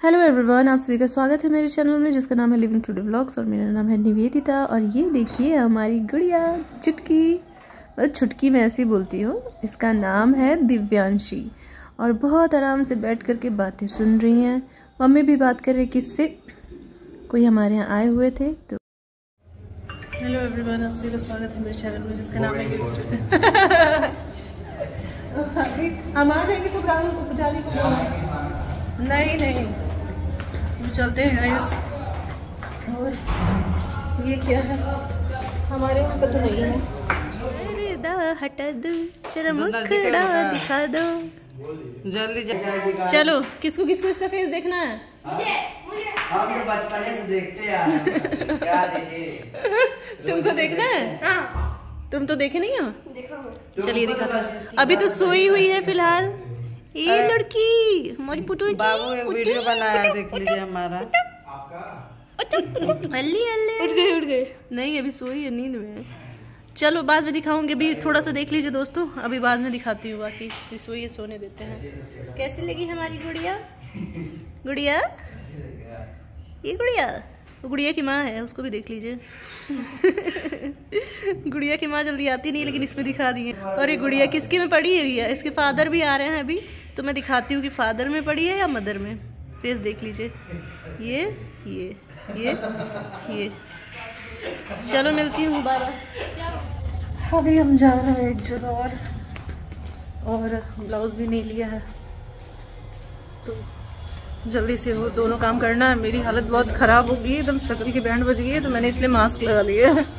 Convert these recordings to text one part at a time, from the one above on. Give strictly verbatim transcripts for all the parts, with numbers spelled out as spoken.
Hello everyone, आप सभी का स्वागत है मेरे चैनल में जिसका नाम है लिविंग टुडे व्लॉग्स और मेरा नाम है निवेदिता। और ये देखिए हमारी गुड़िया चुटकी, मैं छुटकी मैं ऐसे ही बोलती हूँ। इसका नाम है दिव्यांशी और बहुत आराम से बैठ करके बातें सुन रही हैं। मम्मी भी बात कर रही किससे, कोई हमारे यहाँ आए हुए थे। तो हेलो एवरीवन, आप सभी का स्वागत है मेरे चैनल में जिसका नाम है हम आ जाएंगे तो जाने को नहीं नहीं चलते हैं गाइस। और ये क्या है, हमारे यहाँ पे तो नहीं है। हटा दो जरा मुखड़ा दिखा दो जल्दी जल्दी। चलो, किसको किसको इसका फेस देखना है? हम तो बचपन से देखते हैं। क्या देखे? तुमको देखना है? हाँ। तुम तो देखे नहीं हो? चलिए दिखाता हूँ। अभी तो सोई हुई है फिलहाल ये लड़की, हमारी पुटू। बाबू एक वीडियो बनाया, देख लीजिए हमारा। हल्ली हल्ली उठ गई उठ गई नहीं, अभी सोई है, नींद में है। चलो बाद में दिखाऊंगी, अभी थोड़ा सा देख लीजिए दोस्तों, अभी बाद में दिखाती हूँ। बाकी सोई है, सोने देते हैं। कैसी लगी हमारी गुड़िया? गुड़िया ये गुड़िया गुड़िया की माँ है, उसको भी देख लीजिए। गुड़िया की माँ जल्दी आती नहीं, लेकिन इसमें दिखा दी है। और ये गुड़िया किसकी में पड़ी हुई है? इसके फादर भी आ रहे हैं अभी, तो मैं दिखाती हूँ कि फादर में पड़ी है या मदर में। फेस देख लीजिए, ये ये ये ये। चलो मिलती हूँ दोबारा। अभी हम जा रहे हैं एक जगह और और ब्लाउज भी नहीं लिया है, तो जल्दी से वो दोनों काम करना है। मेरी हालत बहुत ख़राब हो गई, एकदम शक्ल की बैंड बज गई है, तो मैंने इसलिए मास्क लगा लिया है।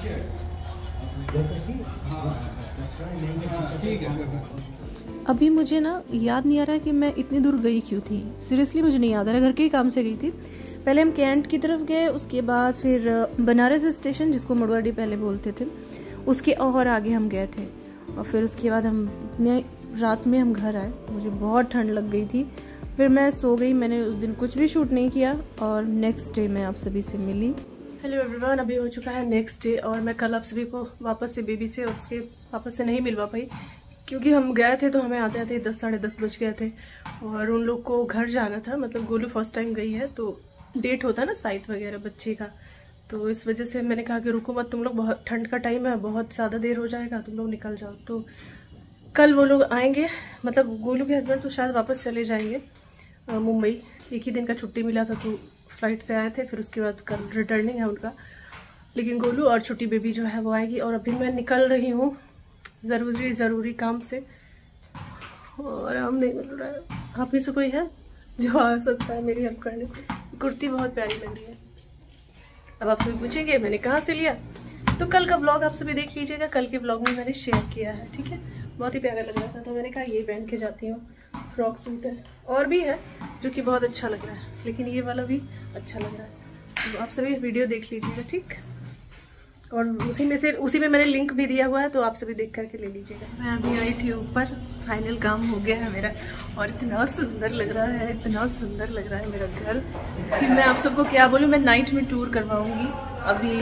अभी मुझे ना याद नहीं आ रहा कि मैं इतनी दूर गई क्यों थी। सीरियसली मुझे नहीं याद आ रहा, घर के ही काम से गई थी। पहले हम कैंट की तरफ गए, उसके बाद फिर बनारस स्टेशन, जिसको मड़वाड़ी पहले बोलते थे, उसके और आगे हम गए थे। और फिर उसके बाद हम इतने रात में हम घर आए, मुझे बहुत ठंड लग गई थी। फिर मैं सो गई, मैंने उस दिन कुछ भी शूट नहीं किया। और नेक्स्ट डे मैं आप सभी से मिली। हेलो एवरीवन, अभी हो चुका है नेक्स्ट डे और मैं कल आप सभी को वापस से बेबी से और उसके वापस से नहीं मिलवा पाई, क्योंकि हम गए थे तो हमें आते आते दस साढ़े दस बज गए थे और उन लोग को घर जाना था। मतलब गोलू फर्स्ट टाइम गई है, तो डेट होता है ना साइट वगैरह बच्चे का, तो इस वजह से मैंने कहा कि रुको मत, तुम लोग, बहुत ठंड का टाइम है, बहुत ज़्यादा देर हो जाएगा, तुम लोग निकल जाओ। तो कल वो लोग आएंगे, मतलब गोलू के हस्बैंड तो शायद वापस चले जाएंगे मुंबई। एक ही दिन का छुट्टी मिला था तो फ्लाइट से आए थे, फिर उसके बाद कल रिटर्निंग है उनका। लेकिन गोलू और छोटी बेबी जो है वो आएगी। और अभी मैं निकल रही हूँ ज़रूरी ज़रूरी काम से, और आराम नहीं मिल रहा है। आप ही से कोई है जो आ सकता है मेरी हेल्प करने? कुर्ती बहुत प्यारी लग रही है। अब आप सभी पूछेंगे मैंने कहाँ से लिया, तो कल का ब्लॉग आप सभी देख लीजिएगा। कल के ब्लॉग में मैंने शेयर किया है, ठीक है। बहुत ही प्यारा लग रहा था, तो मैंने कहा ये पहन के जाती हूँ। फ्रॉक सूट है और भी है जो कि बहुत अच्छा लग रहा है, लेकिन ये वाला भी अच्छा लग रहा है। तो आप सभी वीडियो देख लीजिएगा, ठीक। और उसी में से उसी में मैंने लिंक भी दिया हुआ है, तो आप सभी देख करके ले लीजिएगा। मैं अभी आई थी ऊपर, फाइनल काम हो गया है मेरा और इतना सुंदर लग रहा है, इतना सुंदर लग रहा है मेरा घर कि मैं आप सबको क्या बोलूँ। मैं नाइट में टूर करवाऊँगी अभी।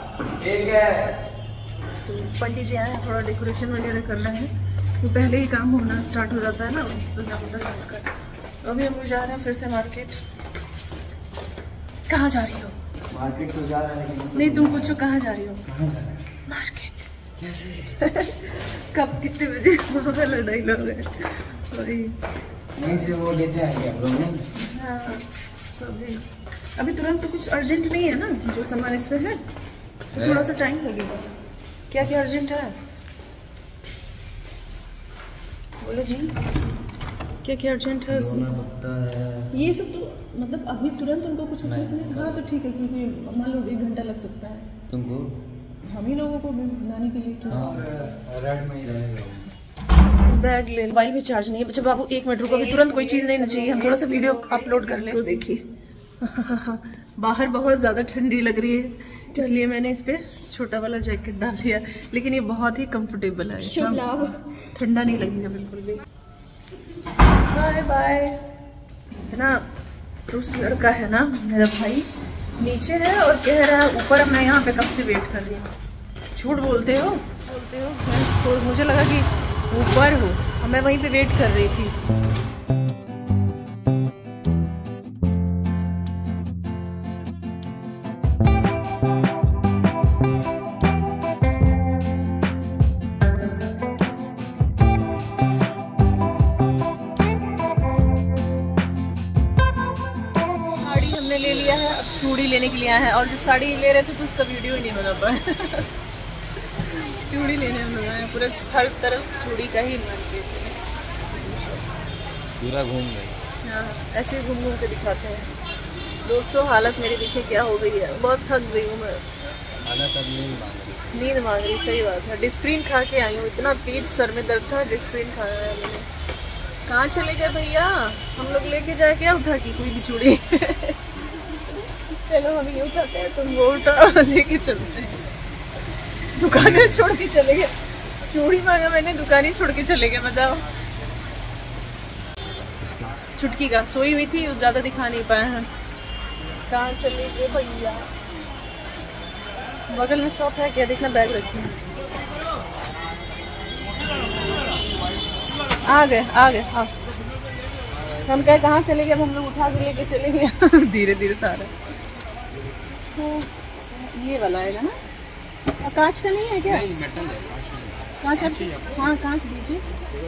तो पंडित जी आए हैं, थोड़ा डेकोरेशन वगैरह करना है, तो पहले ही काम होना स्टार्ट हो जाता है ना, तो ज़्यादा चलकर। अभी हम जा रहे हैं फिर से मार्केट। कहाँ जा रही हो? मार्केट तो जा रहा है, लेकिन नहीं तुम पूछो कहाँ जा रही हो? कहाँ जा रहा है? मार्केट। कैसे? कब कितने बजे? वहाँ लड़ाई लोग है वही। नहीं से वो ले जाएंगे हम लोग नहीं? हाँ सभी। अभी तुरंत तो कुछ अर्जेंट नहीं है ना, जो सामान इसमें है, तो थोड़ा सा टाइम लगेगा। क्या क्या अर्जेंट है बोलो जी, क्या क्या अर्जेंट है? है ये सब तो मतलब अभी तुरंत उनको कुछ उसमें से नहीं। हाँ तो ठीक है, क्योंकि मान लो एक घंटा लग सकता है तुमको, हम ही लोगों को लाने के लिए। तो रेड में ही रहेगा बैग ले। मोबाइल में चार्ज नहीं है। अच्छा बाबू एक मिनट रुको, अभी तुरंत कोई चीज़ नहीं ना चाहिए, हम थोड़ा सा वीडियो अपलोड कर लें। तो देखिए बाहर बहुत ज़्यादा ठंडी लग रही है, इसलिए मैंने इस पर छोटा वाला जैकेट डाल लिया, लेकिन ये बहुत ही कंफर्टेबल है, ठंडा नहीं लगेगा बिल्कुल भी। Bye bye. इतना रूस लड़का है ना मेरा भाई, नीचे है और कह रहा है ऊपर, मैं यहाँ पे कब से वेट कर रही हूँ। झूठ बोलते हो बोलते हो मैं तो, मुझे लगा कि ऊपर हो, मैं वहीं पे वेट कर रही थी। ले लिया है, अब चूड़ी लेने के लिए आए हैं। और जब साड़ी ले रहे थे तो उसका वीडियो ही नहीं बना पाया। चूड़ी लेने हम लोग आए, पूरा हर तरफ चूड़ी का ही मार्केट है, पूरा घूम गए। हाँ, ऐसे घूम घूम के दिखाते हैं। दोस्तों हालत मेरी देखिए क्या हो गई है, बहुत थक गई हूँ मैं। हालत अब नींद मांग रही। नींद मांग रही, सही बात है। डिस्प्रिन खा के आई हूँ, इतना तेज सर में दर्द था, डिस्प्रिन खाया है मैंने। कहाँ चले गए भैया? हम लोग लेके जाए क्या उठा की कोई भी चूड़ी? चलो हम ये उठाते हैं, तुम वो उठा, लेके चलते हैं। दुकानें छोड़ के चले गए, चूड़ी मांगा मैंने, दुकानें छोड़ के चले गए, बताओ। छुटकी का सोई हुई थी, ज़्यादा दिखा नहीं पाए हैं। कहाँ चले गए भैया? बगल में शॉप है क्या? देखना, बैग रखी है। आ गए आ गए हाँ। हम कहे कहाँ चले गए, अब हम लोग उठा के लेके चले गए। धीरे धीरे सारा। तो ये वाला आएगा ना? और कांच का नहीं है क्या? नहीं, मेटल है, कांच है। हाँ कांच दीजिए।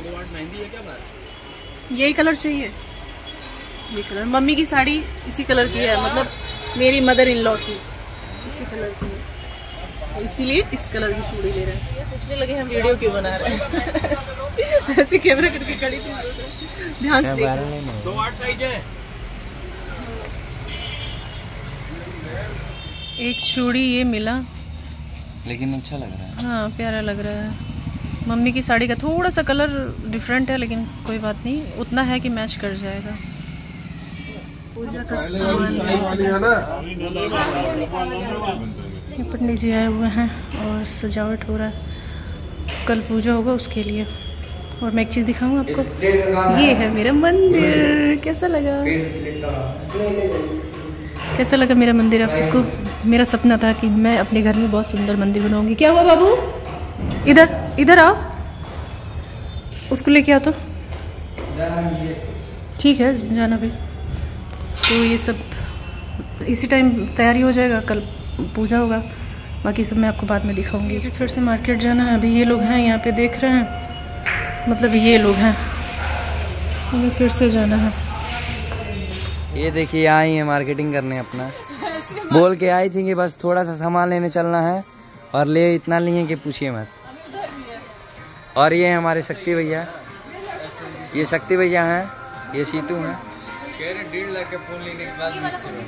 यही कलर चाहिए, ये कलर। मम्मी की साड़ी इसी कलर की है, मतलब मेरी मदर इन लॉ की इसी कलर की है, इसीलिए इस कलर की चूड़ी ले रहे हैं। ये सोचने लगे हम वीडियो क्यों बना रहे हैं। ऐसे कैमरा करके खड़ी थी, ध्यान से देखो। दो आठ साइज है। एक चूड़ी ये मिला, लेकिन अच्छा लग रहा है। हाँ प्यारा लग रहा है। मम्मी की साड़ी का थोड़ा सा कलर डिफरेंट है, लेकिन कोई बात नहीं, उतना है कि मैच कर जाएगा। पूजा का सामान ये पंडित जी आए हुए हैं और सजावट हो रहा है, कल पूजा होगा उसके लिए। और मैं एक चीज़ दिखाऊं आपको, ये है मेरा मंदिर। कैसा लगा? कैसा लगा मेरा मंदिर आप सबको? मेरा सपना था कि मैं अपने घर में बहुत सुंदर मंदिर बनाऊंगी। क्या हुआ बाबू? इधर इधर आओ, उसको लेके आओ तो। ठीक है जाना भी। तो ये सब इसी टाइम तैयारी हो जाएगा, कल पूजा होगा। बाकी सब मैं आपको बाद में दिखाऊंगी। फिर से मार्केट जाना है। अभी ये लोग हैं यहाँ पे, देख रहे हैं, मतलब ये लोग हैं, हमें फिर से जाना है। ये देखिए आई है मार्केटिंग करने अपना। बोल के आई थी कि बस थोड़ा सा सामान लेने चलना है, और ले इतना लिए कि पूछिए मत। और ये हमारे शक्ति भैया, ये शक्ति भैया हैं, ये सीतू हैं। डेढ़ लाख के फोन लेने के बाद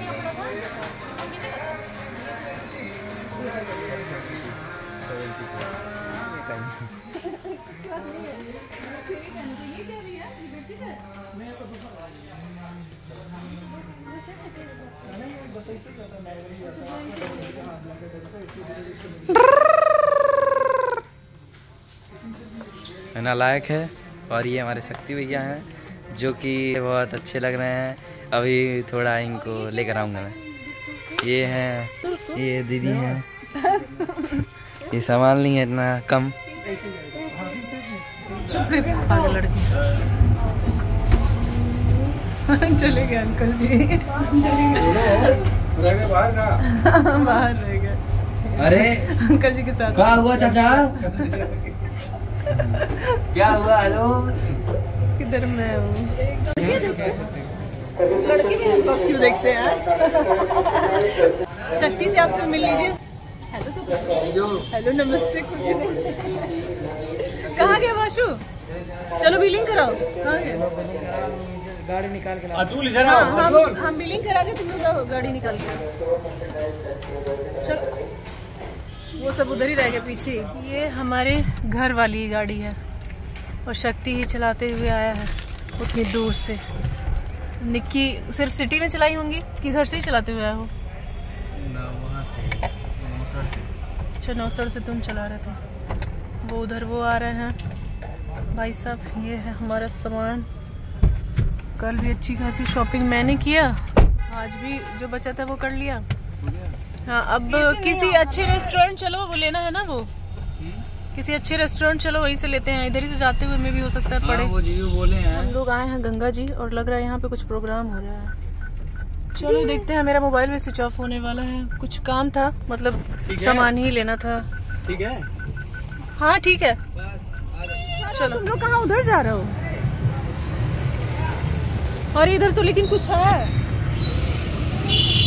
नालायक है। और ये हमारे शक्ति भैया हैं, जो कि बहुत अच्छे लग रहे हैं। अभी थोड़ा इनको लेकर आऊँगा मैं। ये हैं, ये दीदी हैं। ये सामान नहीं है इतना कम। चले गए अंकल जी, बाहर का बाहर रह गए। अरे अंकल जी के साथ क्या हुआ चाचा? क्या हुआ? हेलो, किधर मैं हूँ? लड़के भी हमको क्यों देखते हैं? शक्ति से आपसे मिल लीजिए। हेलो तो हेलो नमस्ते। कुछ नहीं। कहाँ गया वाशु? चलो बिलिंग कराओ। कहाँ गया? गाड़ी निकाल के अतुल इधर हाँ, आओ। हम हम बिलिंग करा के तुम लोग गाड़ी निकाल के। चलो, वो सब उधर ही रह गए पीछे। ये हमारे घर वाली गाड़ी है, और शक्ति ही चलाते हुए आया है उतनी दूर से। निक्की सिर्फ सिटी में चलाई होंगी कि घर से ही चलाते हुए आया हो? ना, वहाँ से, नौसर से। अच्छा, नौसर से तुम चला रहे थे। वो उधर वो आ रहे हैं भाई साहब। ये है हमारा सामान। कल भी अच्छी खासी शॉपिंग मैंने किया, आज भी जो बचा था वो कर लिया। हाँ, अब किसी अच्छे रेस्टोरेंट चलो, वो लेना है ना, वो किसी अच्छे रेस्टोरेंट चलो, वहीं से लेते हैं। इधर ही से जाते हुए में भी हो सकता है पड़े। वो जीव बोले हैं। हम लोग आए हैं गंगा जी, और लग रहा है यहाँ पे कुछ प्रोग्राम हो रहा है। चलो देखते हैं। मेरा मोबाइल भी स्विच ऑफ होने वाला है। कुछ काम था, मतलब सामान ही लेना था। ठीक है, हाँ ठीक है। चलो। तुम लोग कहाँ उधर जा रहे हो? और इधर तो लेकिन कुछ है।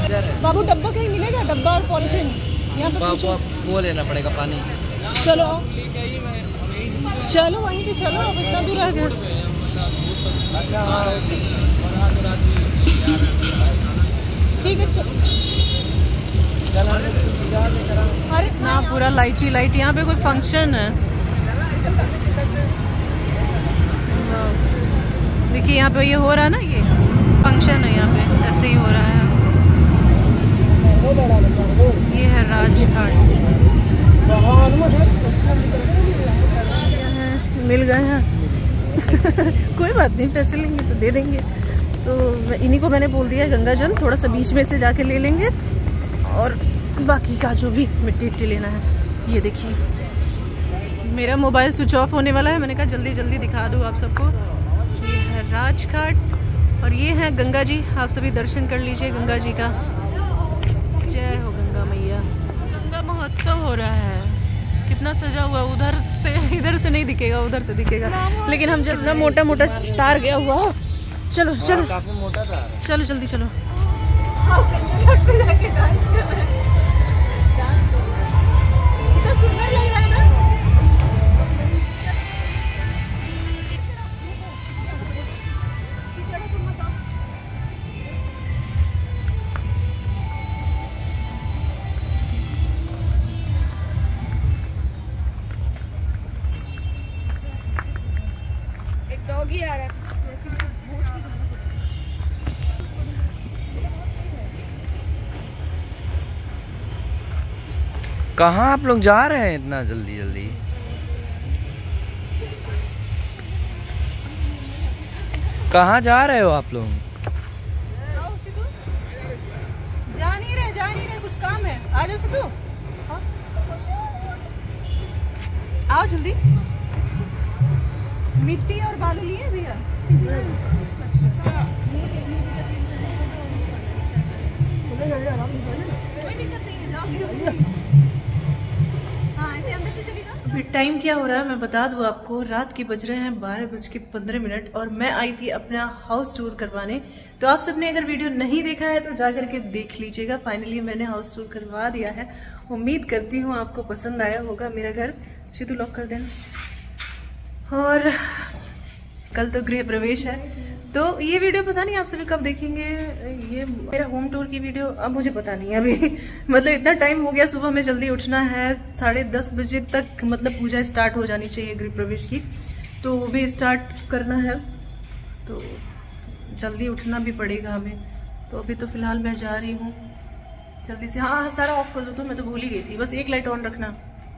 इधर है बाबू डब्बा कहीं मिलेगा? डब्बा और पॉलिथीन यहाँ पे वो, वो लेना पड़ेगा पानी। चलो चलो वहीं पे चलो, अब इतना दूर आ गया। ठीक है चलो। अरे ना पूरा लाइट ही लाइट, यहाँ पे कोई फंक्शन है। देखिए यहाँ पे ये हो रहा है ना, ये फंक्शन है यहाँ पे, ऐसे ही हो रहा है। ये है राजघाट, मिल गए हैं। कोई बात नहीं, पैसे लेंगे तो दे देंगे। तो इन्हीं को मैंने बोल दिया है गंगा जल थोड़ा सा बीच में से जाके ले लेंगे, और बाकी का जो भी मिट्टी इट्टी लेना है। ये देखिए मेरा मोबाइल स्विच ऑफ होने वाला है, मैंने कहा जल्दी जल्दी दिखा दूँ आप सबको। ये है राजघाट और ये है गंगा जी। आप सभी दर्शन कर लीजिए गंगा जी का। जय हो गंगा मैया। गंगा महोत्सव हो रहा है, कितना सजा हुआ। उधर से इधर से नहीं दिखेगा, उधर से दिखेगा, लेकिन हम जब मोटा मोटा तार गया हुआ। चलो चलो काफी मोटा था। चलो जल्दी चलो। सुंदर लग रहा है ना। एक डॉगी आ रहा है। कहाँ आप लोग जा रहे हैं इतना जल्दी जल्दी? कहाँ जा रहे हो आप लोग? जा नहीं रहे जा नहीं रहे कुछ काम है। आ जाओ सिद्धू, आओ जल्दी। मिट्टी और बालू लिए भैया? अभी टाइम क्या हो रहा है मैं बता दूं आपको। रात के बज रहे हैं बारह बज के पंद्रह मिनट और मैं आई थी अपना हाउस टूर करवाने। तो आप सबने अगर वीडियो नहीं देखा है तो जा करके देख लीजिएगा। फाइनली मैंने हाउस टूर करवा दिया है। उम्मीद करती हूँ आपको पसंद आया होगा मेरा घर। शितु लॉक कर देना। और कल तो गृह प्रवेश है, तो ये वीडियो पता नहीं आप सभी कब देखेंगे। ये मेरा होम टूर की वीडियो अब मुझे पता नहीं है अभी। मतलब इतना टाइम हो गया, सुबह में जल्दी उठना है। साढ़े दस बजे तक मतलब पूजा स्टार्ट हो जानी चाहिए गृह प्रवेश की, तो वो भी स्टार्ट करना है, तो जल्दी उठना भी पड़ेगा हमें। तो अभी तो फिलहाल मैं जा रही हूँ जल्दी से। हाँ सारा ऑफ कर दो, तो मैं तो भूल ही गई थी, बस एक लाइट ऑन रखना।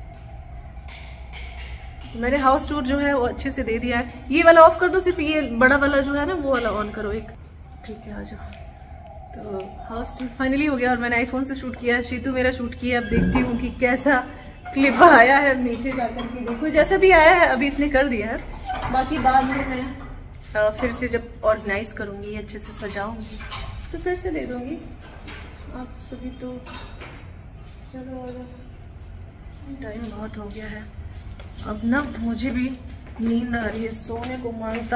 मैंने हाउस टूर जो है वो अच्छे से दे दिया है। ये वाला ऑफ कर दो, सिर्फ ये बड़ा वाला जो है ना वो वाला ऑन करो एक। ठीक है आ जाओ। तो हाउस टूर फाइनली हो गया और मैंने आईफोन से शूट किया है। शीतू मेरा शूट किया है। अब देखती हूँ कि कैसा क्लिप आया है। नीचे जाकर के देखो, जैसा भी आया है अभी इसने कर दिया है। बाकी बाद में मैं फिर से जब ऑर्गेनाइज करूँगी, अच्छे से सजाऊँगी, तो फिर से दे दूँगी आप सभी। तो चलो टाइम बहुत हो गया है, अब ना मुझे भी नींद आ रही है, सोने को मांगता।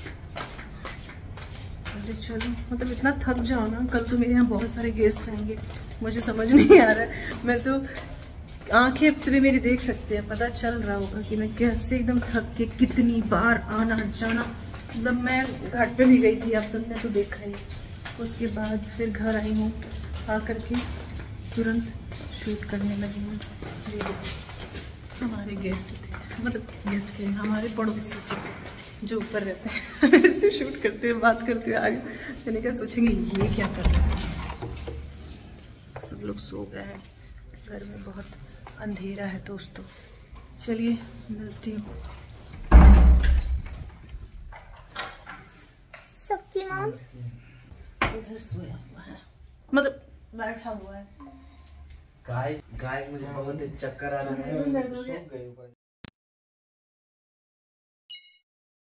अरे चलो, मतलब इतना थक जाओ ना। कल तो मेरे यहाँ बहुत सारे गेस्ट आएंगे, मुझे समझ नहीं आ रहा है। मैं तो आंखें से भी मेरी देख सकते हैं, पता चल रहा होगा कि मैं कैसे एकदम थक के कितनी बार आना जाना। मतलब मैं घाट पे भी गई थी, आप सबने तो देखा ही। उसके बाद फिर घर आई हूँ, आ करके तुरंत शूट करने लगी हूँ। हमारे गेस्ट थे, मतलब गेस्ट के हमारे पड़ोसी थे जो ऊपर रहते हैं। ऐसे शूट करते हुए बात करते हुए आगे। मैंने क्या सोचेंगे ये क्या कर रहे हैं। सब लोग सो गए हैं, घर में बहुत अंधेरा है दोस्तों। चलिए मिलती हूँ। शक्तिमान उधर सोया हुआ है, मतलब बैठा हुआ है। गाइस गाइस मुझे बहुत चक्कर आ रहा है।